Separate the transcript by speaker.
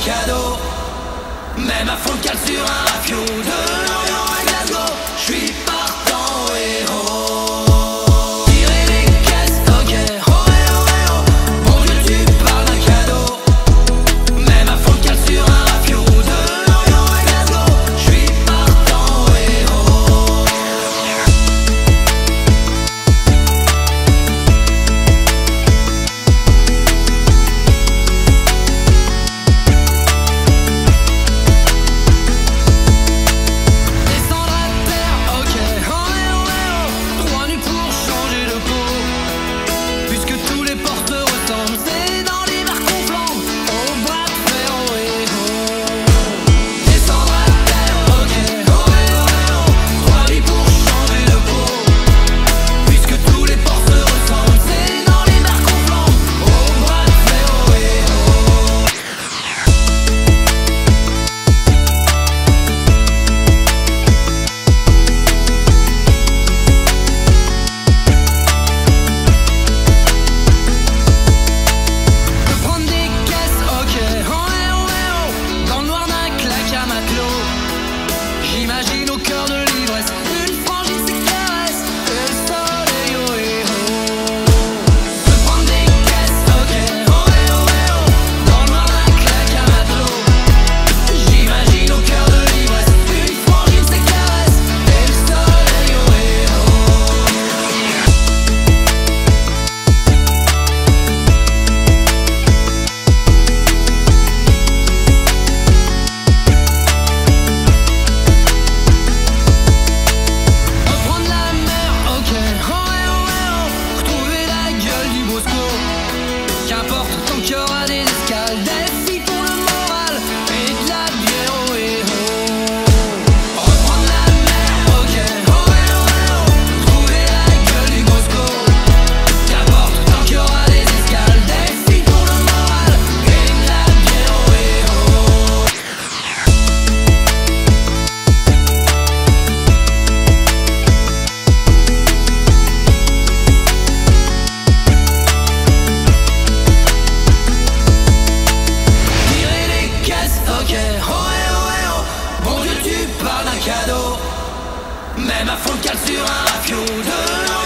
Speaker 1: cadeau. Même à fond le cale sur un rafiot. De Lorient à Glasgow, je suis partant et oh. Tirer les caisses, ok, oh eh oh eh oh. Bon Dieu tu parles d'un cadeau. Même à fond le cale sur un rafiot. De Lorient à Glasgow, je suis partant et oh. Descendre à terre, ok, oh eh oh eh oh. 3 nuits pour changer de peau. Puisque tous les portes ressemblent, c'est dans les bars qu'on flambe. Au bras de fer, oh eh oh. Descendre à terre, ok, oh eh oh eh oh. 3 nuits pour changer de peau. Puisque tous les portes ressemblent, c'est dans les bars qu'on flambe. Au bras de fer, oh eh oh. Prendre des caisses, ok, oh eh oh eh oh. Dans le noir d'un claque à matelot. J'imagine au cœur de l'ivresse une frangine, ses caresses et le soleil, oh eh oh. Prendre des caisses, ok, oh eh oh eh oh. Dans le noir d'un claque à matelot. J'imagine au cœur de l'ivresse une frangine, ses caresses et le soleil, oh eh oh. Reprendre la mer, ok, oh eh oh eh oh. Retrouver la gueule du bosco. Qu'importe, tant qu'il y aura des escales, des filles pour le moral et de la bière, oh eh oh. Reprendre la mer, ok, oh eh oh eh oh. Retrouver la gueule du bosco. Qu'importe, tant qu'il y aura des escales, des filles pour le moral et de la bière, oh eh oh. Tirer les caisses, ok, oh eh oh eh oh. Bon Dieu tu parles d'un cadeau. Même à fond le cale sur un rafiot. De